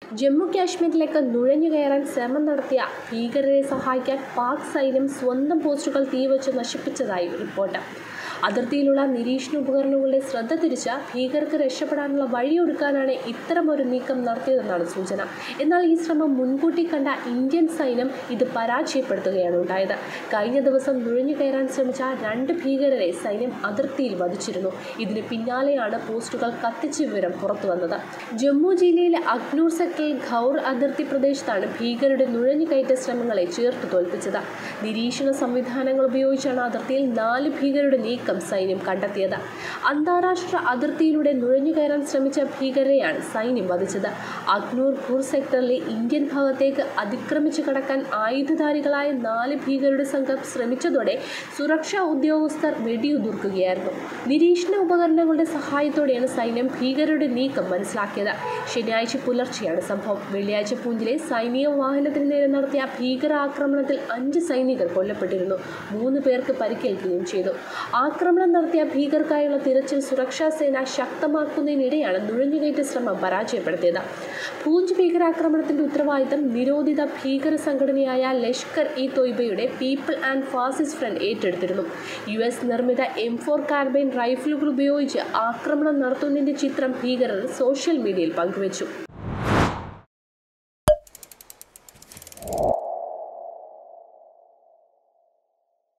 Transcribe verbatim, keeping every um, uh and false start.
ജമ്മു കാശ്മീരിലേക്ക് നുഴഞ്ഞുകയറാൻ ശ്രമം നടത്തിയ ഭീകരരെ സഹായിക്കാൻ പാക് സൈന്യം സ്വന്തം പോസ്റ്റുകൾ തീവച്ച് നശിപ്പിച്ചതായി റിപ്പോർട്ട്. അതിർത്തിയിലുള്ള നിരീക്ഷണ ഉപകരണങ്ങളുടെ ശ്രദ്ധ തിരിച്ച ഭീകരർക്ക് രക്ഷപ്പെടാനുള്ള വഴിയൊരുക്കാനാണ് ഇത്തരമൊരു നീക്കം നടത്തിയതെന്നാണ് സൂചന. എന്നാൽ ഈ ശ്രമം മുൻകൂട്ടി കണ്ട ഇന്ത്യൻ സൈന്യം ഇത് പരാജയപ്പെടുത്തുകയാണ് ഉണ്ടായത്. കഴിഞ്ഞ ദിവസം നുഴഞ്ഞുകയറാൻ ശ്രമിച്ച രണ്ട് ഭീകരരെ സൈന്യം അതിർത്തിയിൽ വധിച്ചിരുന്നു. ഇതിന് പിന്നാലെയാണ് പോസ്റ്റുകൾ കത്തിച്ച വിവരം പുറത്തുവന്നത്. ജമ്മു ജില്ലയിലെ അഖ്നൂർ സെക്ടറിൽ ഖൗർ അതിർത്തി പ്രദേശത്താണ് ഭീകരരുടെ നുഴഞ്ഞുകയറ്റ ശ്രമങ്ങളെ ചേർത്ത് തോൽപ്പിച്ചത്. നിരീക്ഷണ സംവിധാനങ്ങൾ ഉപയോഗിച്ചാണ് അതിർത്തിയിൽ നാല് ഭീകരരുടെ നീക്കം സൈന്യം കണ്ടെത്തിയത്. അന്താരാഷ്ട്ര അതിർത്തിയിലൂടെ നുഴഞ്ഞുകയറാൻ ശ്രമിച്ച ഭീകരരെയാണ് സൈന്യം വധിച്ചത്. അഖ്നൂർ ഖുർ സെക്ടറിലെ ഇന്ത്യൻ ഭാഗത്തേക്ക് അതിക്രമിച്ചു കടക്കാൻ ആയുധധാരികളായ നാല് ഭീകരരുടെ സംഘം ശ്രമിച്ചതോടെ സുരക്ഷാ ഉദ്യോഗസ്ഥർ വെടിയുതിർക്കുകയായിരുന്നു. നിരീക്ഷണ ഉപകരണങ്ങളുടെ സഹായത്തോടെയാണ് സൈന്യം ഭീകരരുടെ നീക്കം മനസ്സിലാക്കിയത്. ശനിയാഴ്ച പുലർച്ചെയാണ് സംഭവം. വെള്ളിയാഴ്ച പൂഞ്ചിലെ സൈനിക വാഹനത്തിന് നേരെ നടത്തിയ ഭീകരാക്രമണത്തിൽ അഞ്ച് സൈനികർ കൊല്ലപ്പെട്ടിരുന്നു. മൂന്ന് പേർക്ക് പരിക്കേൽക്കുകയും ചെയ്തു. ആക്രമണം നടത്തിയ ഭീകർക്കായുള്ള തിരച്ചിൽ സുരക്ഷാ സേന ശക്തമാക്കുന്നതിനിടെയാണ് നുഴഞ്ഞുകയറ്റ ശ്രമം പരാജയപ്പെടുത്തിയത്. പൂഞ്ച് ഭീകരാക്രമണത്തിന്റെ ഉത്തരവാദിത്തം നിരോധിത ഭീകര സംഘടനയായ ലഷ്കർ ഇ തോയ്ബയുടെ പീപ്പിൾ ആൻഡ് ഫാസിസ്റ്റ് ഫ്രണ്ട് ഏറ്റെടുത്തിരുന്നു. യു എസ് നിർമ്മിത എം ഫോർ കാർബൈൻ റൈഫിലുകൾ ഉപയോഗിച്ച് ആക്രമണം നടത്തുന്നതിന്റെ ചിത്രം ഭീകരർ സോഷ്യൽ മീഡിയയിൽ പങ്കുവച്ചു.